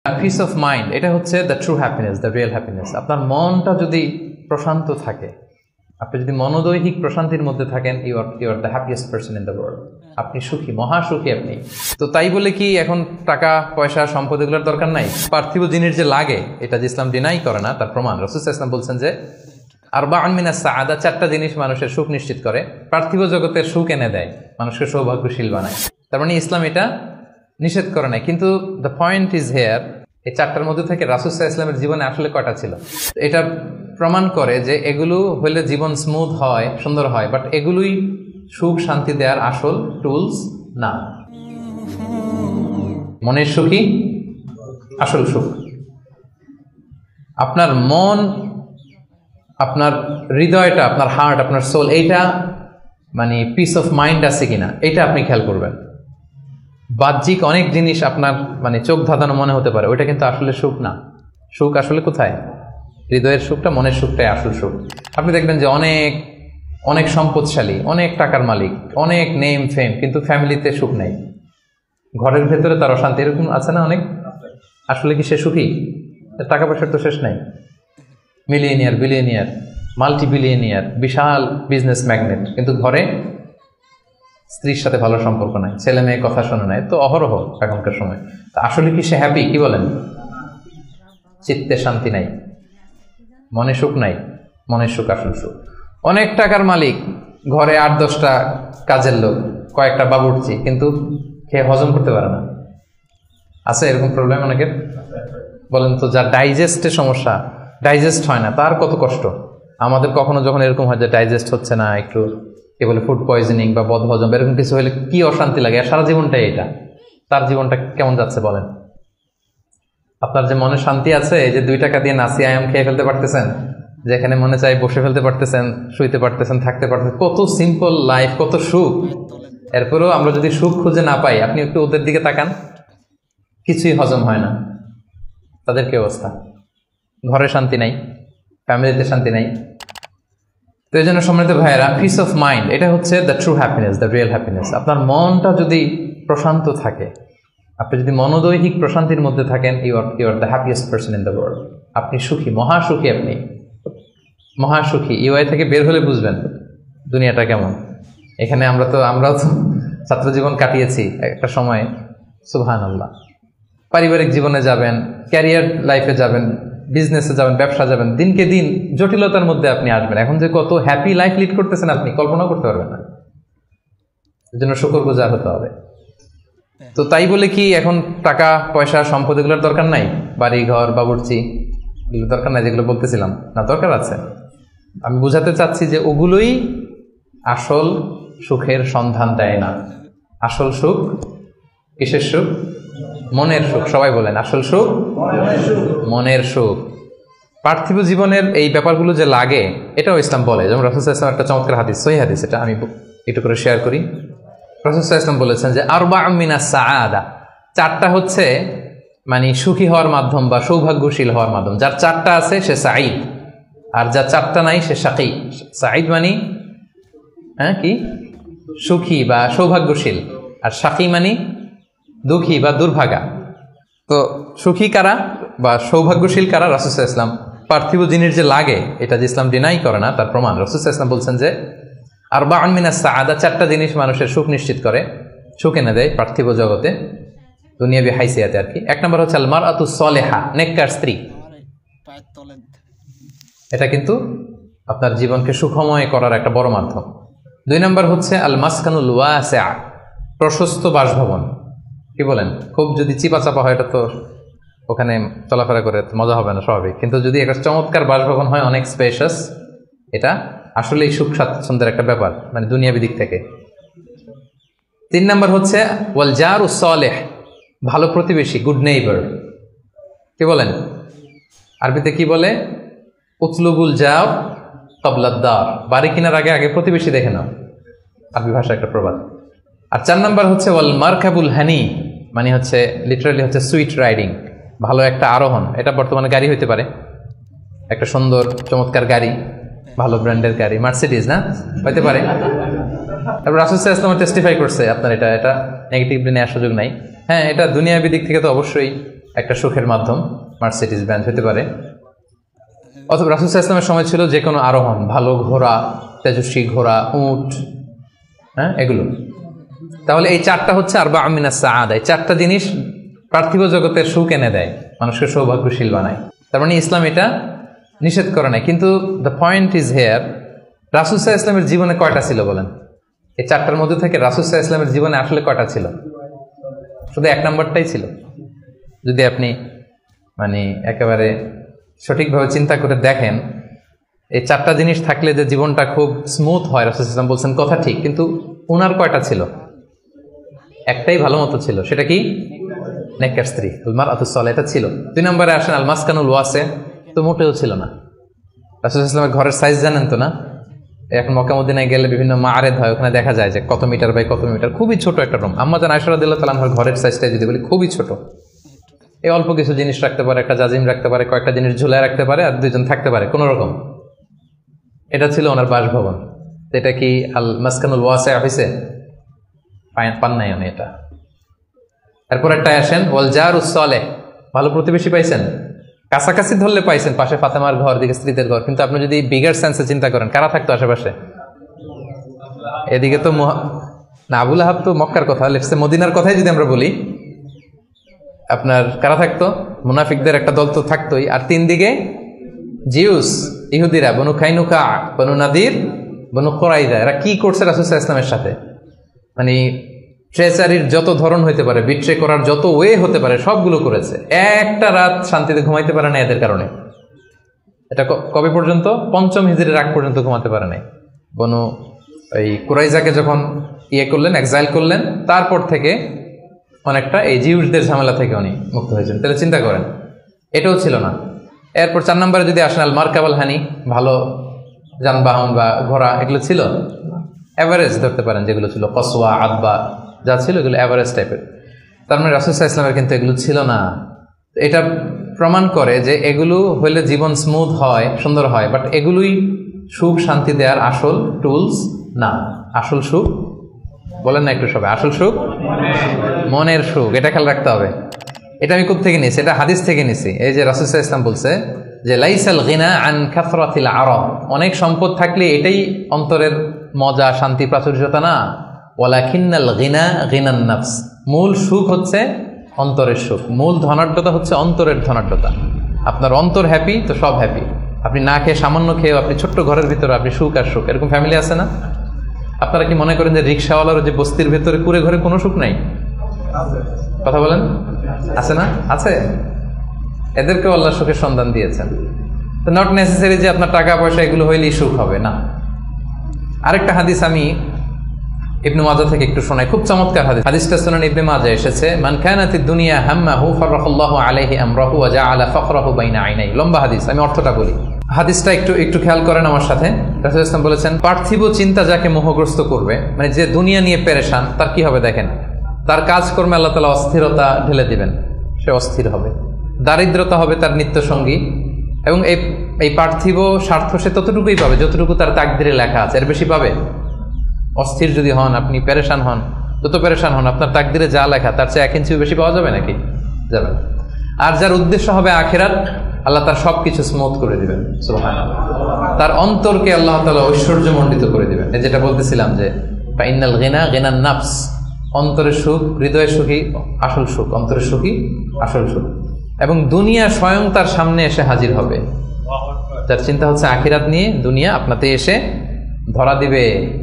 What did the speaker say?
Piece of mind, এটা হচ্ছে the true happiness, the real happiness. আপনার মনটা যদি প্রশান্ত থাকে, আপনি যদি মনোদৈহিক প্রশান্তির মধ্যে থাকেন, you are the happiest person in the world. আপনি সুখী, মহাসুখী আপনি। তো তাই বলে কি এখন টাকা পয়সা সম্পদ এগুলোর দরকার নাই? পার্থিব জিনিস যে লাগে, এটা যে ইসলাম ডিনাই করে না, তার প্রমাণ রাসূল সাল্লাল্লাহু আলাইহি ওয়াসাল্লাম বলছেন যে আরবাউন মিনাস সাআদা, চারটা জিনিস মানুষের সুখ নিশ্চিত করে, পার্থিব জগতের সুখ এনে দেয়, মানুষকে সৌভাগ্যশীল বানায়। তার মানে ইসলাম এটা নিষেধ করে নাই। কিন্তু দ্য পয়েন্ট ইজ হেয়ার, এই চারটার মধ্যে থেকে রাসূল সাল্লাল্লাহু আলাইহি ওয়াসাল্লামের জীবনে আসলে কয়টা ছিল? এটা প্রমাণ করে যে এগুলো হইলে জীবন স্মুথ হয়, সুন্দর হয়, বাট এগুলোই সুখ শান্তি দেওয়ার আসল টুলস না। মনের সুখই আসল সুখ। আপনার মন, আপনার হৃদয়টা, আপনার হার্ট, আপনার সোল, এইটা মানে পিস অফ মাইন্ড আছে কিনা, এটা আপনি খেয়াল করবেন। বাহ্যিক অনেক জিনিস আপনার মানে চোখ ধাঁধানো মনে হতে পারে, ওইটা কিন্তু আসলে সুখ না। সুখ আসলে কোথায়? হৃদয়ের সুখটা, মনের সুখটাই আসল সুখ। আপনি দেখবেন যে অনেক অনেক সম্পদশালী, অনেক টাকার মালিক, অনেক নেম ফেম, কিন্তু ফ্যামিলিতে সুখ নেই, ঘরের ভেতরে তার অশান্তি, এরকম আছে না অনেক? আসলে কি সে সুখী? টাকা পয়সার তো শেষ নাই। মিলিয়নিয়ার, বিলিয়নিয়ার, মাল্টি বিলিয়নিয়ার, বিশাল বিজনেস ম্যাগনেট, কিন্তু ঘরে স্ত্রীর সাথে ভালো সম্পর্ক নাই, ছেলে মেয়ে কথা শোনে নাই, তো অহরহ এখনকার সময়। তা আসলে কি সে হ্যাপি? কি বলেন? চিত্তে শান্তি নাই, মনে সুখ নাই। মনের সুখ আসল সুখ। অনেক টাকার মালিক, ঘরে 8-10টা কাজের লোক, কয়েকটা বাবুর্চি, কিন্তু খেয়ে হজম করতে পারে না। আছে এরকম প্রবলেম অনেকের? বলেন তো, যার ডাইজেস্টের সমস্যা, ডাইজেস্ট হয় না, তার কত কষ্ট। আমাদের কখনো যখন এরকম হয় যে ডাইজেস্ট হচ্ছে না, একটু কি বলে ফুড পয়জনিং বা বদহজম, এরকম কিছু হলে কি অশান্তি লাগে। আর সারা জীবনটাই এটা, তার জীবনটা কেমন যাচ্ছে বলেন? আপনার যে মনে শান্তি আছে, এই যে 2 টাকা দিয়ে নাসি আয়াম খেয়ে ফেলতে পারতেছেন, যেখানে মনে চাই বসে ফেলতে পারতেছেন, শুইতে পারতেছেন, থাকতে পারতেছেন, কত সিম্পল লাইফ, কত সুখ। এরপরেও আমরা যদি সুখ খুঁজে না পাই, আপনি একটু ওদের দিকে তাকান, কিছুই হজম হয় না, তাদের কি অবস্থা? ঘরে শান্তি নাই, ফ্যামিলিতে শান্তি নাই। তো এই জন্য সম্মানিত ভাইয়েরা, পিস অফ মাইন্ড, এটা হচ্ছে the true happiness, the real happiness. আপনার মনটা যদি প্রশান্ত থাকে, আপনি যদি মনোদৈহিক প্রশান্তির মধ্যে থাকেন, you are the happiest person in the world. আপনি সুখী, মহাসুখী আপনি, মহাসুখী। ইউআই থেকে বের হলে বুঝবেন দুনিয়াটা কেমন। এখানে আমরাও তো ছাত্র জীবন কাটিয়েছি একটা সময়, সুবহানাল্লাহ। পারিবারিক জীবনে যাবেন, ক্যারিয়ার লাইফে যাবেন, বিজনেসে যাবেন, ব্যবসা যাবেন, দিনকে দিন জটিলতার মধ্যে আপনি আসবেন। এখন যে কত হ্যাপি লাইফ লিড করতেছেন আপনি কল্পনা করতে পারবেন না। এর জন্য শুকরগুজার হতে হবে। তো তাই বলে কি এখন টাকা পয়সা সম্পদ এগুলোর দরকার নাই? বাড়ি ঘর বাবুর্চি এগুলো দরকার নাই, যেগুলো বলতেছিলাম না? দরকার আছে। আমি বুঝাতে চাচ্ছি যে ওগুলোই আসল সুখের সন্ধান দেয় না। আসল সুখ কিসের সুখ? মনের সুখ। সবাই বলেন, আসল সুখ মনের সুখ। পার্থিব জীবনের এই ব্যাপারগুলো যে লাগে, এটাও ইসলাম বলে। যেমন রাসূল সাল্লাল্লাহু আলাইহি ওয়াসাল্লাম একটা চমৎকার হাদিস, সহিহ হাদিস, এটা আমি একটু করে শেয়ার করি। রাসূল সাল্লাল্লাহু আলাইহি ওয়াসাল্লাম বলেছেন যে আরবাউন মিনাস সাআদা, চারটা হচ্ছে মানে সুখী হওয়ার মাধ্যম বা সৌভাগ্যশীল হওয়ার মাধ্যম। যার চারটা আছে সে সাঈদ, আর যার চারটা নাই সে শাকী। সাঈদ মানে কি? সুখী বা সৌভাগ্যশীল, আর শাকী মানে দুঃখী বা দুর্ভাগা। তো সুখী কারা বা সৌভাগ্যশীল কারা? রাসূল সাল্লাল্লাহু আলাইহি ওয়াসাল্লাম পার্থিব জিনিস যে লাগে, এটা যে ইসলাম ডিনাই করে না, তার প্রমাণ রাসূল সাল্লাল্লাহু আলাইহি ওয়াসাল্লাম বলছেন যে আরবাউন মিনাস সাআদা, চারটা জিনিস মানুষের সুখ নিশ্চিত করে, সুখ এনে দেয় পার্থিব জগতে, দুনিয়াবি হাইসিয়াতে আর কি। 1 নম্বর হচ্ছে আল মারআতুস সালেহা, নেককার স্ত্রী। এটা কিন্তু আপনার জীবনকে সুখময় করার একটা বড় মাধ্যম। 2 নম্বর হচ্ছে আল মাসকানুল ওয়াসিআ, প্রশস্ত বাসভবন। কি বলেন? খুব যদি চিপা চাপা হয়, এটা তো ওখানে চলাফেরা করে মজা হবে না, স্বাভাবিক। কিন্তু যদি একটা চমৎকার বাসভবন হয়, অনেক স্পেশাস, এটা আসলেই সুখ স্বাচ্ছন্দ্যের একটা ব্যাপার, মানে দুনিয়াবি দিক থেকে। 3 নম্বর হচ্ছে ওয়াল জারুস সালেহ, ভালো প্রতিবেশী, গুড নেইবার। কি বলেন? আরবিতে কি বলে? উতলুবুল জার ক্বাবলাদ দার, বাড়ি কেনার আগে আগে প্রতিবেশী দেখে নাও, আরবি ভাষা একটা প্রবাদ। আর 4 নম্বর হচ্ছে ওয়াল মারকাবুল হানি, মানে হচ্ছে লিটারালি হচ্ছে সুইট রাইডিং, ভালো একটা আরোহণ। এটা বর্তমানে গাড়ি হইতে পারে, একটা সুন্দর চমৎকার গাড়ি, ভালো ব্র্যান্ডের গাড়ি, মার্সিডিজ না হইতে পারে। তারপর রাসূল সাল্লাল্লাহু আলাইহি ওয়াসাল্লাম টেস্টিফাই করছে আপনার এটা নেগেটিভলি নেওয়ার সুযোগ নাই। হ্যাঁ, এটা দুনিয়াবি দিক থেকে তো অবশ্যই একটা সুখের মাধ্যম, মার্সিডিজ বেঞ্জ হতে পারে, অথবা রাসূল সাল্লাল্লাহু আলাইহি ওয়াসাল্লামের সময় ছিল যে কোনো আরোহণ, ভালো ঘোড়া, তেজস্বী ঘোড়া, উট, হ্যাঁ এগুলো। তাহলে এই চারটা হচ্ছে আরবাউ মিনাস সাআদা। এই চারটা জিনিস পার্থিব জগতের সুখ এনে দেয়, মানুষকে সৌভাগ্যশীল বানায়। তার মানে ইসলাম এটা নিষেধ করে নাই। কিন্তু দ্য পয়েন্ট ইজ হেয়ার, রাসূল সাল্লাল্লাহু আলাইহি ওয়াসাল্লামের জীবনে কয়টা ছিল বলেন? এই চারটার মধ্যে থেকে রাসূল সাল্লাল্লাহু আলাইহি ওয়াসাল্লামের জীবনে আসলে কয়টা ছিল? শুধু এক নম্বরটাই ছিল। যদি আপনি মানে একেবারে সঠিকভাবে চিন্তা করে দেখেন, এই চারটা জিনিস থাকলে যে জীবনটা খুব স্মুথ হয়, রাসূল সাল্লাল্লাহু আলাইহি ওয়াসাল্লাম বলছেন কথা ঠিক, কিন্তু ওনার কয়টা ছিল? একটাই ভালো মতো ছিল। সেটা কি? নেককার স্ত্রী, আল মারআতুস সালিহা, এটা ছিল। 2 নম্বরে আসেন আল মাসকানুল ওয়াসি, তো মোটেও ছিল না। রাসূল সাল্লাল্লাহু আলাইহি ওয়াসাল্লামের ঘরের সাইজ জানেন তো না? এখন মক্কা মদিনায় গেলে বিভিন্ন মাআরেদ হয়, ওখানে দেখা যায় যে কত মিটার বাই কত মিটার, খুবই ছোট একটা রুম। আম্মা জান আয়েশা রাদিয়াল্লাহু তাআলার ঘরের সাইজটা যদি বলি, খুবই ছোট। এই অল্প কিছু জিনিস রাখতে পারে, একটা জাজিম রাখতে পারে, কয়েকটা জিনিস ঝুলায় রাখতে পারে, আর 2 জন থাকতে পারে কোন রকম। এটা ছিল ওনার বাসভবন। এটা কি আল মাসকানুল ওয়াসি হইছে? পান নাই উনি এটা। এরপর একটা আসেন ওয়াল জারুস সালেহ, ভালো প্রতিবেশী পাইছেন, কাছাকাছি ধরলে পাইছেন, পাশে ফাতেমার ঘর, দিকে স্ত্রীদের ঘর। কিন্তু আপনি যদি বিগার সেন্সে চিন্তা করেন, কারা থাকতো আশেপাশে? এদিকে তো না, আবু লাহাব তো মক্কার কথা, লেটসে মদিনার কথাই যদি আমরা বলি, আপনার কারা থাকতো? মুনাফিকদের একটা দল তো থাকতোই। আর 3 দিকে জিউস, ইহুদিরা, বনু খাইনুকা, বনু নাদির, বনু কুরাইজা। এরা কি করছে রাসূল সাল্লাল্লাহু আলাইহি ওয়াসাল্লামের সাথে? মানে ট্রেচারির যত ধরন হতে পারে, বিট্রে করার যত ওয়ে হতে পারে, সবগুলো করেছে। একটা রাত শান্তিতে ঘুমাইতে পারে না এদের কারণে। এটা কবে পর্যন্ত? 5ম হিজরির আগ পর্যন্ত ঘুমাতে পারে নাই। বনু এই কুরাইজাকে যখন করলেন, এক্সাইল করলেন, তারপর থেকে অনেকটা এই জিউসদের ঝামেলা থেকে উনি মুক্ত হয়েছেন। তাহলে চিন্তা করেন, এটাও ছিল না। এরপর 4 নম্বরে যদি আসেন আল মারকাবাল হানি, ভালো যানবাহন বা ঘোড়া, এগুলো ছিল? এভারেজ ধরতে পারেন যেগুলো ছিল, কসওয়া, আদবা যা ছিল এগুলো এভারেজ টাইপের। তার মানে রাসূল সাল্লাল্লাহু আলাইহি ওয়াসাল্লামের কিন্তু এগুলো ছিল না। এটা প্রমাণ করে যে এগুলো হইলে জীবন স্মুথ হয়, সুন্দর হয়, বাট এগুলোই সুখ শান্তি দেওয়ার আসল টুলস না। আসল সুখ বলেন না একটু সবাই, আসল সুখ মনের সুখ। এটা খেয়াল রাখতে হবে। এটা আমি কোথা থেকে নিয়েছি? এটা হাদিস থেকে নিয়েছি। এই যে রাসূল সাল্লাল্লাহু আলাইহি ওয়াসাল্লাম বলছে যে লাইসাল গিনা আন কাসরাতিল আরাব, অনেক সম্পদ থাকলে এটাই অন্তরের মজা, শান্তি, প্রাচুর্যতা না। ওয়ালাকিন্নাল গিনা গিনান নাফস, মূল সুখ হচ্ছে অন্তরের সুখ, মূল ধনাঢ্যতা হচ্ছে অন্তরের ধনাঢ্যতা। আপনার অন্তর হ্যাপি তো সব হ্যাপি। আপনি না খেয়ে, সামান্য খেয়েও, আপনি ছোট্ট ঘরের ভিতরে আপনি সুখ আর সুখ। এরকম ফ্যামিলি আছে না? আপনারা কি মনে করেন যে রিক্সাওয়ালার যে বস্তির ভেতরে কুড়ে ঘরে কোনো সুখ নাই? কথা বলেন, আছে না? আছে। এদেরকেও আল্লাহ সুখের সন্ধান দিয়েছেন। তো নট নেসেসারি যে আপনার টাকা পয়সা এগুলো হইলেই সুখ হবে না। আরেকটা হাদিস আমি ইবনে মাজাহ থেকে একটু শোনাই, খুব চমৎকার হাদিস। হাদিসটা সুনান ইবনে মাজাহ এসেছে, মান কানাতিদ দুনিয়া হাম্মাহু ফারাকাল্লাহু আলাইহি আমরাহু ওয়া জাআলা ফাকরাহু বাইনা আইনাই। লম্বা হাদিস, আমি অর্থটা বলি। হাদিসটা একটু খেয়াল করেন আমার সাথে। রাসূল সাল্লাল্লাহু আলাইহি ওয়াসাল্লাম বলেছেন, পার্থিব চিন্তা যাকে মোহগ্রস্ত করবে, মানে যে দুনিয়া নিয়ে পেরেশান, তার কি হবে দেখেন? তার কাজকর্মে আল্লাহ তাআলা অস্থিরতা ঢেলে দিবেন, সে অস্থির হবে। দারিদ্রতা হবে তার নিত্য সঙ্গী, এবং এই পার্থিব স্বার্থ সে ততটুকুই পাবে যতটুকু তার তাকদিরে লেখা আছে, এর বেশি পাবে? অস্থির যদি হন, আপনি পেরেশান হন, যত পেরেশান হন, আপনার তাকদিরে যা লেখা তার চেয়ে 1 ইঞ্চিও বেশি পাওয়া যাবে নাকি? যাবে। আর যার উদ্দেশ্য হবে আখিরাত, আল্লাহ তার সবকিছু স্মুথ করে দিবেন, সুবহানাল্লাহ। তার অন্তরকে আল্লাহ তাআলা ঐশ্বর্যমণ্ডিত করে দিবেন। এই যেটা বলতেছিলাম যে ফাইনাল গিনা গিনান নাফস, অন্তরের সুখ, হৃদয়ের সুখী আসল সুখ, অন্তরের সুখী আসল সুখ। এবং দুনিয়া স্বয়ং তার সামনে এসে হাজির হবে। যার চিন্তা হচ্ছে আখিরাত নিয়ে, দুনিয়া আপনাতে এসে ধরা দিবে।